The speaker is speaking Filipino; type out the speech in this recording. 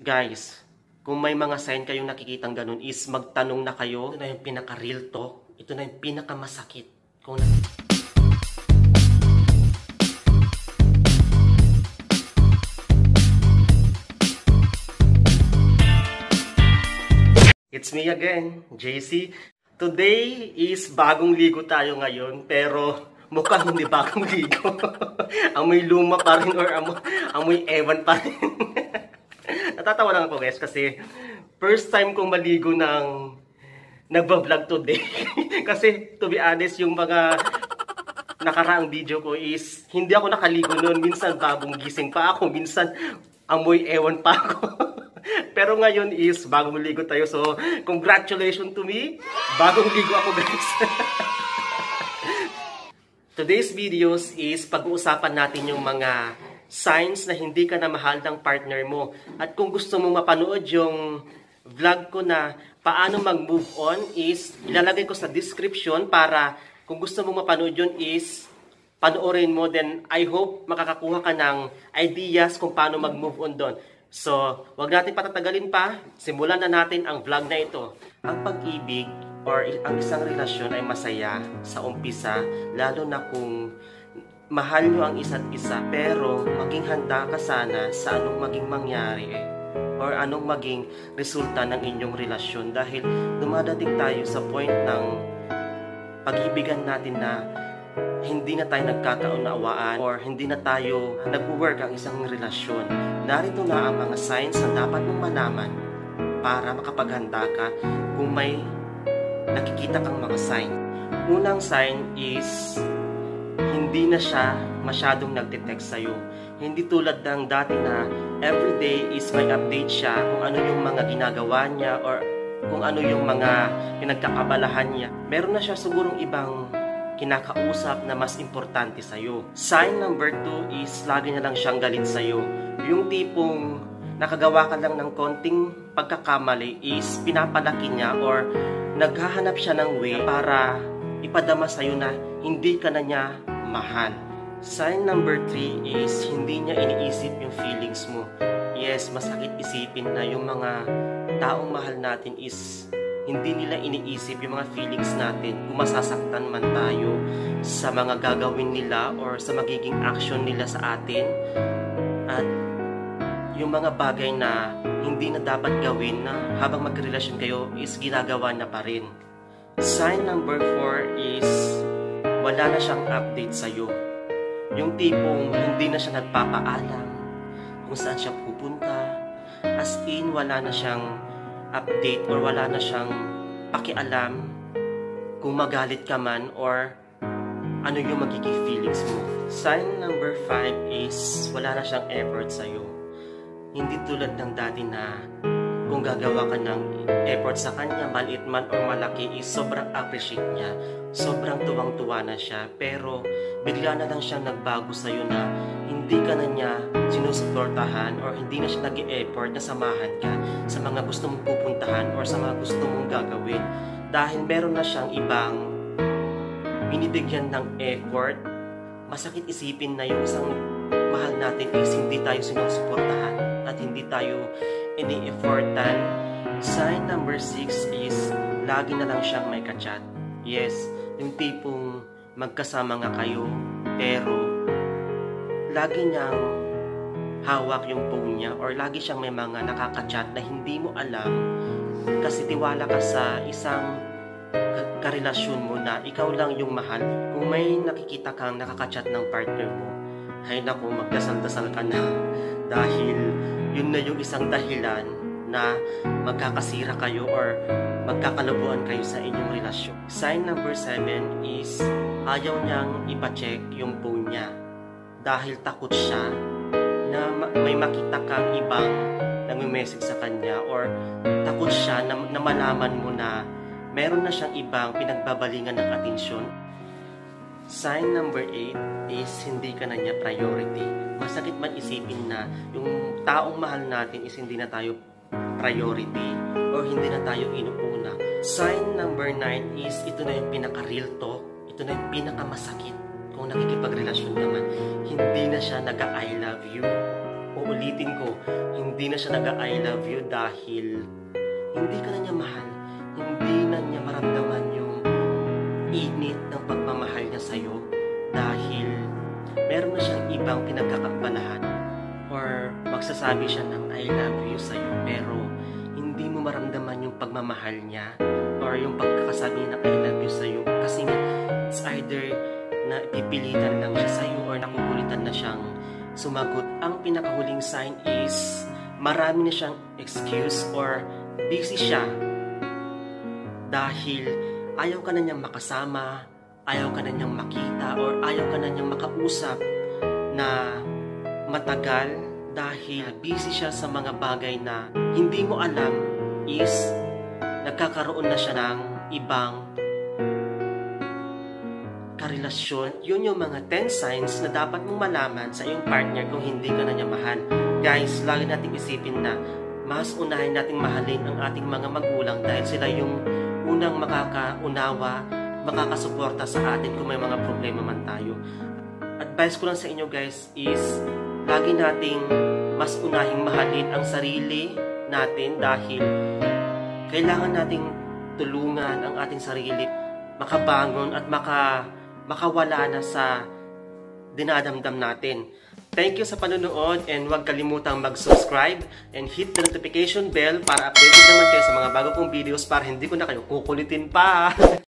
Guys, kung may mga sign kayong nakikitang ganun is magtanong na kayo. Ito na yung pinaka-real talk. Ito na yung pinaka-masakit. It's me again, JC. Today is bagong ligo tayo ngayon, pero mukhang hindi bagong ligo. Amoy luma pa rin or amoy ewan pa rin. Natatawa lang ako guys kasi first time kong maligo ng nagbablog today. Kasi to be honest, yung mga nakaraang video ko is hindi ako nakaligo noon. Minsan bagong gising pa ako, minsan amoy ewan pa ako. Pero ngayon is bagong ligo tayo. So congratulations to me. Bagong ligo ako guys. Today's videos is pag-uusapan natin yung mga signs na hindi ka na mahal ng partner mo. At kung gusto mong mapanood yung vlog ko na paano mag-move on is ilalagay ko sa description para kung gusto mong mapanood yun is panoorin mo. Then I hope makakakuha ka ng ideas kung paano mag-move on doon. So, wag natin patatagalin pa. Simulan na natin ang vlog na ito. Ang pag-ibig or ang isang relasyon ay masaya sa umpisa, lalo na kung mahal nyo ang isa't isa, pero maging handa ka sana sa anong maging mangyari or anong maging resulta ng inyong relasyon dahil dumadating tayo sa point ng pag-ibigan natin na hindi na tayo nagkakaunawaan or hindi na tayo nag-work ang isang relasyon. Narito na ang mga signs na dapat mong malaman para makapaghanda ka kung may nakikita kang mga sign. Unang sign is hindi na siya masyadong nagte-text sa'yo. Hindi tulad ng dati na everyday is may update siya kung ano yung mga ginagawa niya or kung ano yung mga pinagkakabalahan niya. Meron na siya sigurong ibang kinakausap na mas importante sa'yo. Sign number 2 is lagi na lang siyang galit sa'yo. Yung tipong nakagawa ka lang ng konting pagkakamali is pinapalaki niya or naghahanap siya ng way para ipadama sa'yo na hindi ka na niya mahal. Sign number 3 is hindi niya iniisip yung feelings mo. Yes, masakit isipin na yung mga taong mahal natin is hindi nila iniisip yung mga feelings natin kung masasaktan man tayo sa mga gagawin nila or sa magiging action nila sa atin. At yung mga bagay na hindi na dapat gawin na habang magrelasyon kayo is ginagawa na pa rin. Sign number 4 is wala na siyang update sa'yo. Yung tipong hindi na siya nagpapaalam kung saan siya pupunta. As in, wala na siyang update or wala na siyang pakialam kung magalit ka man or ano yung magiging feelings mo. Sign number 5 is wala na siyang effort sa'yo. Hindi tulad ng dati na kung gagawa ka ng effort sa kanya, maliit man or malaki, is sobrang appreciate niya. Sobrang tuwang-tuwa na siya. Pero bigla na lang siyang nagbago sa'yo na hindi ka na niya sinusuportahan or hindi na siya nag-e-effort na samahan ka sa mga gusto mong pupuntahan or sa mga gusto mong gagawin. Dahil meron na siyang ibang binibigyan ng effort, masakit isipin na yung isang mahal natin is hindi tayo sinusuportahan at hindi tayo ini-effortan. Sign number 6 is lagi na lang siyang may kachat. Yes, yung tipong magkasama nga kayo pero lagi niyang hawak yung phone niya or lagi siyang may mga nakakachat na hindi mo alam kasi tiwala ka sa isang karelasyon mo na ikaw lang yung mahal. Kung may nakikita kang nakakachat ng partner mo, ay naku, magdasal-dasal ka na dahil yun na yung isang dahilan na magkakasira kayo or magkakalabuan kayo sa inyong relasyon. Sign number 7 is ayaw niyang ipacheck yung phone niya dahil takot siya na may makita kang ibang nagme-message sa kanya or takot siya na malaman mo na meron na siyang ibang pinagbabalingan ng atensyon. Sign number 8 is hindi ka na niya priority. Masakit man isipin na yung taong mahal natin is hindi na tayo priority or hindi na tayo inuuna. Sign number 9 is ito na yung pinaka-real talk. Ito na yung pinaka-masakit. Kung nakikipagrelasyon naman, hindi na siya nag-I love you. uulitin ko, hindi na siya nag-I love you dahil hindi ka na niya mahal. Hindi na niya maramdaman yung init ng pagmamahal niya sa'yo dahil meron na siyang ibang pinagkakabalahan or magsasabi siya ng I love you sa'yo pero hindi mo maramdaman yung pagmamahal niya or yung pagkakasabi niya ng I love you sa'yo kasi nga it's either na pipilitan lang siya sa'yo or nakukulitan na siyang sumagot. Ang pinakahuling sign is marami na siyang excuse or busy siya dahil ayaw ka na niyang makasama, ayaw ka na niyang makita or ayaw ka na niyang makausap na matagal dahil busy siya sa mga bagay na hindi mo alam is nagkakaroon na siya ng ibang karelasyon. Yun yung mga 10 signs na dapat mong malaman sa iyong partner kung hindi ka na niya mahal. Guys, lagi nating isipin na mas unahin nating mahalin ang ating mga magulang dahil sila yung unang makakaunawa, makakasuporta sa atin kung may mga problema man tayo. Advice ko lang sa inyo guys is lagi nating mas unahing mahalin ang sarili natin dahil kailangan nating tulungan ang ating sarili makabangon at makawala na sa dinadamdam natin. Thank you sa panonood and huwag kalimutang mag-subscribe and hit the notification bell para updated naman kayo sa mga bago kong videos para hindi ko na kayo kukulitin pa.